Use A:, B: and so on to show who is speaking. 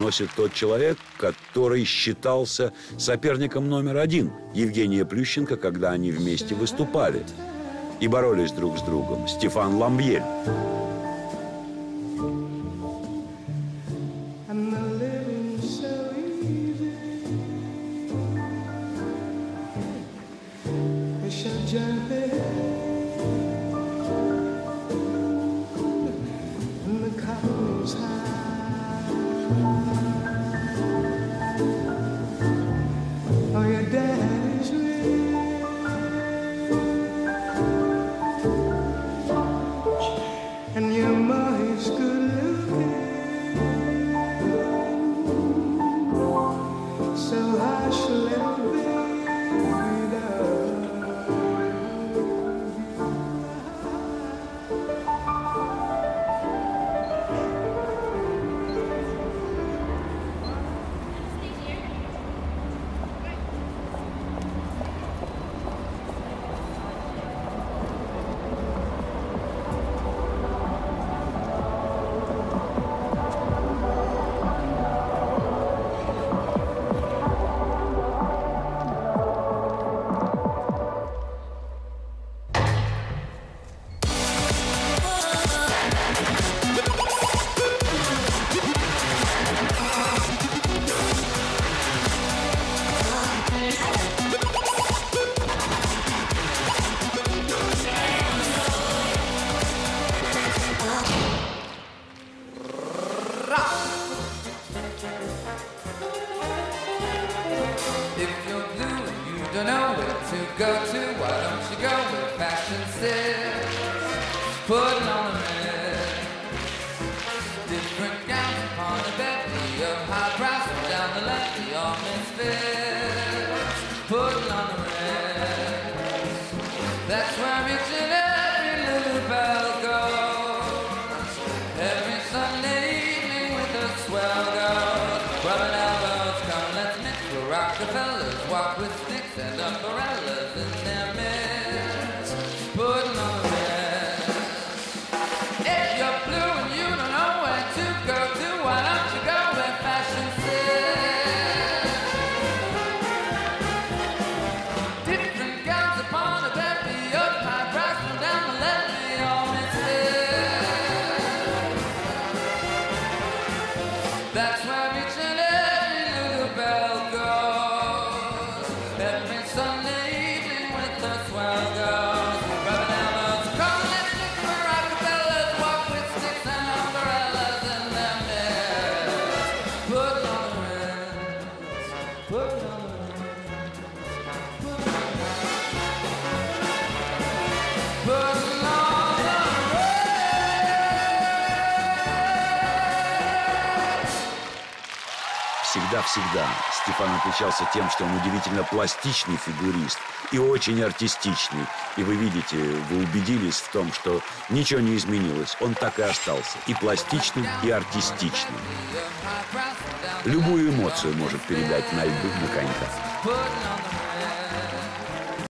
A: носит тот человек, который считался соперником номер один Евгения Плющенко, когда они вместе выступали и боролись друг с другом. Стефан Ламбьель.
B: Don't know where to go to, why don't you go where fashion sits? Putting on a mess. Different gowns upon a bevy of high brows down the levee, all misfits. Putting on a rest. That's where each and every little bell goes. Every Sunday evening with a swell goes. Rubbing elbows, come let's mix for Rockefellers, walk with sticks and umbrellas in their midst, putting on a rest. If you're blue and you don't know where to go to, why don't you go where fashion sits? Different gowns upon a bevy of high brows from down the levee, all misfits. That's where each and every little bell goes. Every Sunday evening with the swell goes. Rubbing elbows, calling it sticks for Rockefellers, walk with sticks and umbrellas in their midst. Putting on the rest, putting on the rest, putting on the rest.
A: Всегда Стефан отличался тем, что он удивительно пластичный фигурист и очень артистичный. И вы видите, вы убедились в том, что ничего не изменилось. Он так и остался. И пластичным, и артистичным. Любую эмоцию может передать на льду на коньках.